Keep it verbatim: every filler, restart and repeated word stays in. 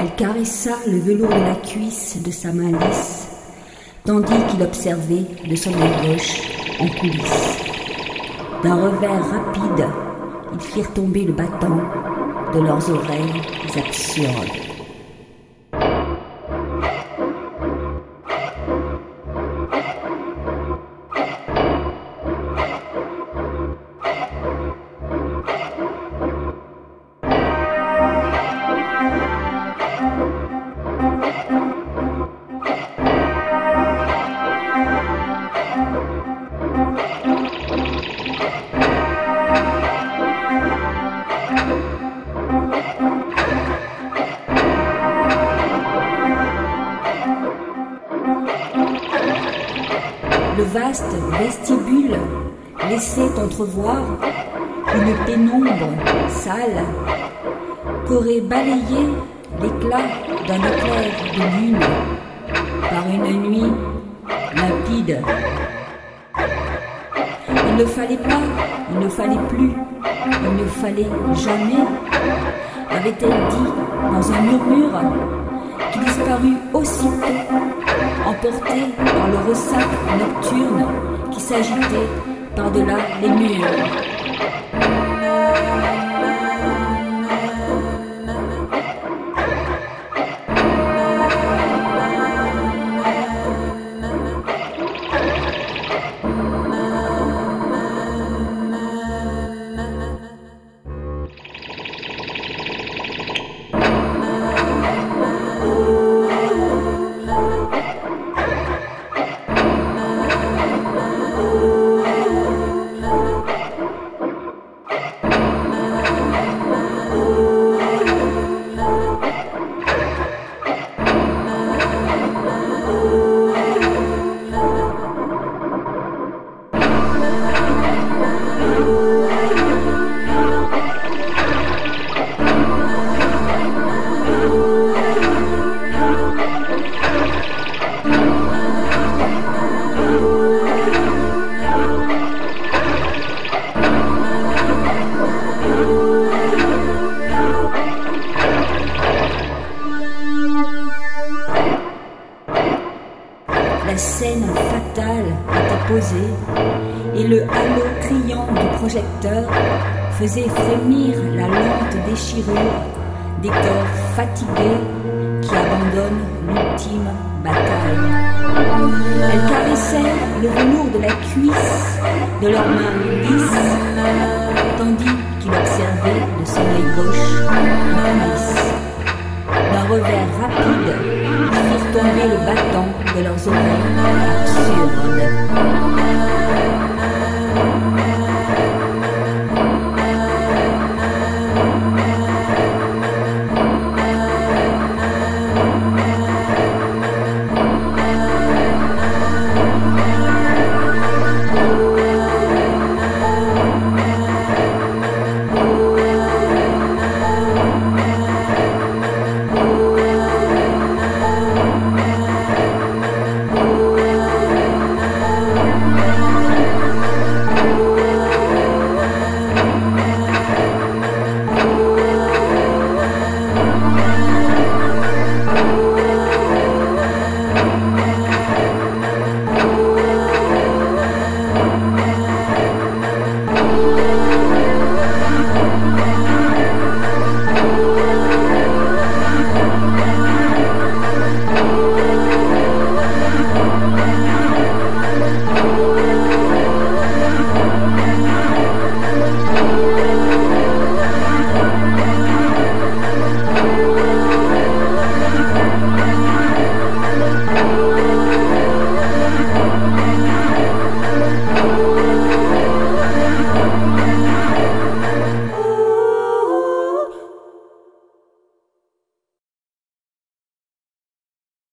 Elle caressa le velours de la cuisse de sa main lisse, tandis qu'il observait de son œil gauche en coulisses. D'un revers rapide, ils firent tomber le battant de leurs oreilles absurdes. Le vaste vestibule laissait entrevoir une pénombre sale qu'aurait balayé l'éclat d'un éclair de lune par une nuit limpide. Il ne fallait pas, il ne fallait plus, il ne fallait jamais, avait-elle dit dans un murmure qui disparut aussitôt, emporté par le ressac nocturne qui s'agitait par-delà les murs. La scène fatale était posée et le halo criant du projecteur faisait frémir la lente déchirure des corps fatigués qui abandonnent l'ultime bataille. Elle caressait le velours de la cuisse de leurs mains lisses, tandis qu'il observait de son œil gauche en coulisses.